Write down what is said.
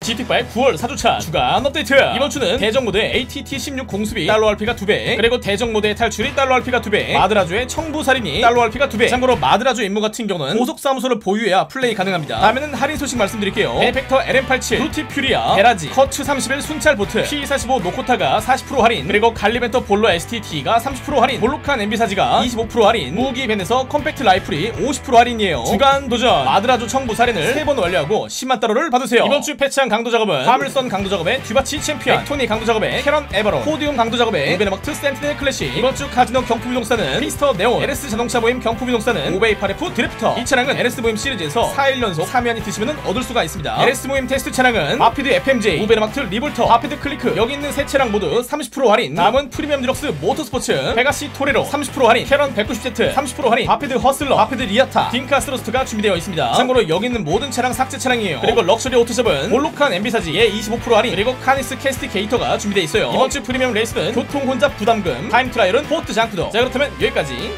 GT5 9월 4주차 주간 업데이트. 이번 주는 대적 모드의 ATT16 공수비 달러 RP가 2배, 그리고 대적 모드의 탈출이 달러 RP가 2배, 마드라주의 청부살인이 달러 RP가 2배. 참고로 마드라주 임무 같은 경우는 고속사무소를 보유해야 플레이 가능합니다. 다음에는 할인 소식 말씀드릴게요. 베네펙터 LM87, 루티 퓨리아, 베라지, 커츠 31 순찰 보트, P45 노코타가 40% 할인, 그리고 갈리벤터 볼로 STT가 30% 할인, 볼록한 MB사지가 25% 할인, 무기 밴에서 컴팩트 라이플이 50% 할인이에요. 주간 도전 마드라주 청부살인을 3번 완료하고 10만 달러를 받으세요. 이번 주 패치한 강도 작업은 화물선 강도 작업에 듀바치 챔피언, 백토니 강도 작업에 캐런 에버론, 포디움 강도 작업에 우베르막트 센티넬 클래식, 이번 주 카지노 경품이동사는 피스터 네온, LS 자동차 모임 경품이동사는 5베이8F 드래프터. 이 차량은 LS 모임 시리즈에서 4일 연속 3회 안에 드시면 얻을 수가 있습니다. LS 모임 테스트 차량은 아피드 FMJ, 우베르막트 리볼터, 아피드 클리크, 여기 있는 세 차량 모두 30% 할인. 다음은 프리미엄 디럭스 모터스포츠, 베가시 토레로 30% 할인, 캐런 190Z 30% 할인, 아피드 허슬러, 아피드 리아타, 딩카 스로스트가 준비되어 있습니다. 참고로 여기 있는 모든 차량 삭제 차량이에요. 그리고 럭셔리 오토샵은 볼록한 MB사지에 25% 할인, 그리고 카니스 캐스티게이터가 준비되어 있어요. 이번 주 프리미엄 레이스는 교통 혼잡 부담금, 타임 트라이얼은 포트 장크도. 자, 그렇다면 여기까지.